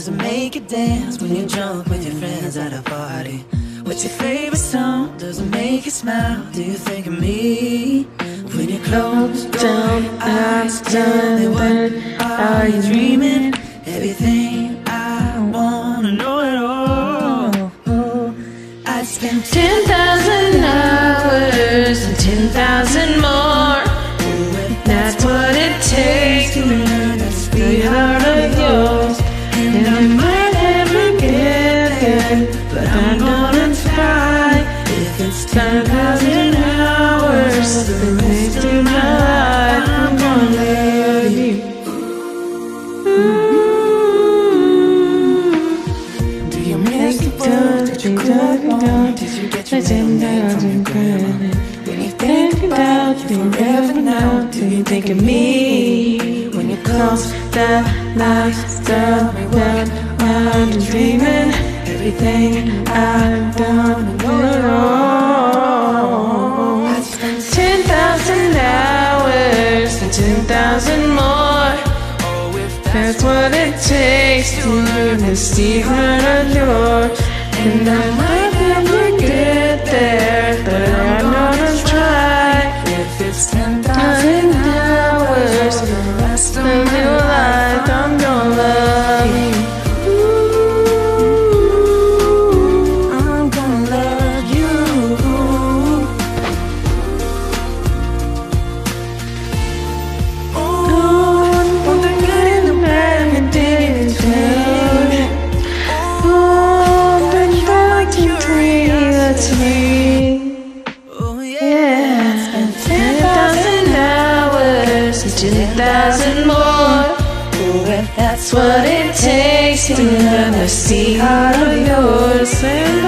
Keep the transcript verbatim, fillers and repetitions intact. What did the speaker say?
does it make you dance when you're drunk with your friends at a party? What's your favorite song? Does it make you smile? Do you think of me? When you close down your eyes, tell me what are you dreaming? Everything I wanna know at all. I'd spend ten thousand hours and ten thousand more. That's what it takes to learn that sweetheart of yours. And I might never get there, but I'm gonna try. if it's ten thousand hours for the rest of my life, I'm gonna love you. Do you miss the words that you could want? Did you get your middle name from your grandma? When you think about you forever now, do you think of me? When you close that light, tell me what I'm dreaming. Everything I've done and know it all. I'd spend Ten thousand hours and ten thousand more. oh, if That's what it takes to learn the secret of yours. And I might never get there, but I'm gonna try. If it's ten Thousand hours for the rest of of my your life, life, I'm gonna love you. I'm gonna love you. Oh, One thing in the man you didn't tell me. Oh, but you like to breathe, that's me. oh yeah. Yeah, ten thousand hours and ten thousand more. Oh, if that's That's what it takes to learn the secret of yours.